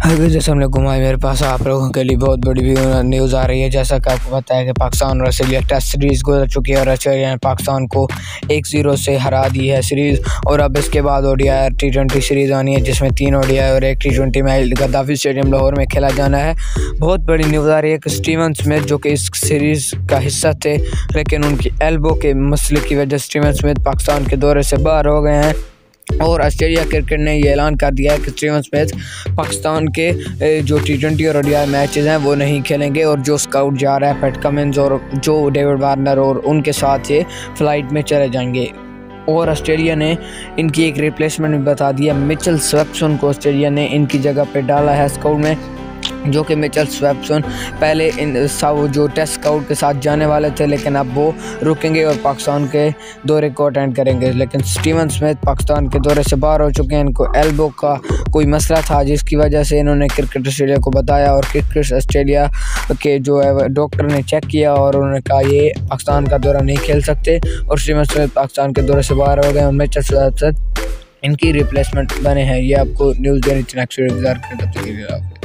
जैसे हमने घुमाया, मेरे पास आप लोगों के लिए बहुत बड़ी न्यूज़ आ रही है। जैसा कि आपको पता है कि पाकिस्तान और ऑस्ट्रेलिया टेस्ट सीरीज़ गुजर चुकी है और ऑस्ट्रेलिया ने पाकिस्तान को 1-0 से हरा दी है सीरीज़। और अब इसके बाद ODI T20 सीरीज़ आनी है, जिसमें 3 ODI और 1 T20 match Gaddafi stadium Lahore में खेला जाना है। बहुत बड़ी न्यूज़ आ रही है कि स्टीवन स्मिथ, जो कि इस सीरीज़ का हिस्सा थे, लेकिन उनकी एल्बो के मसले की वजह से स्टीवन स्मिथ पाकिस्तान के दौरे से बाहर हो गए हैं। और ऑस्ट्रेलिया क्रिकेट ने ये ऐलान कर दिया है कि स्टीवन स्मिथ पाकिस्तान के जो T20 और ODI मैचेस हैं वो नहीं खेलेंगे। और जो स्काउट जा रहा है, पैट कमिंस और जो डेविड वार्नर, और उनके साथ ये फ़्लाइट में चले जाएंगे। और ऑस्ट्रेलिया ने इनकी एक रिप्लेसमेंट भी बता दिया। मिचेल स्वैप्सन को ऑस्ट्रेलिया ने इनकी जगह पे डाला है स्काउट में, जो कि मिचेल स्वैप्सन पहले जो टेस्ट स्काउट के साथ जाने वाले थे, लेकिन अब वो रुकेंगे और पाकिस्तान के दौरे को अटेंड करेंगे। लेकिन स्टीवन स्मिथ पाकिस्तान के दौरे से बाहर हो चुके हैं। इनको एल्बो का कोई मसला था, जिसकी वजह से इन्होंने क्रिकेट ऑस्ट्रेलिया को बताया और क्रिकेट ऑस्ट्रेलिया के जो है डॉक्टर ने चेक किया और उन्होंने कहा ये पाकिस्तान का दौरा नहीं खेल सकते। और स्टीवन स्मिथ पाकिस्तान के दौरे से बाहर हो गए और मिचेल स्वैप्सन इनकी रिप्लेसमेंट बने हैं। ये आपको न्यूज़ देनी थी। नेक्स्ट वीडियो इंतजार करें, तब तक के लिए।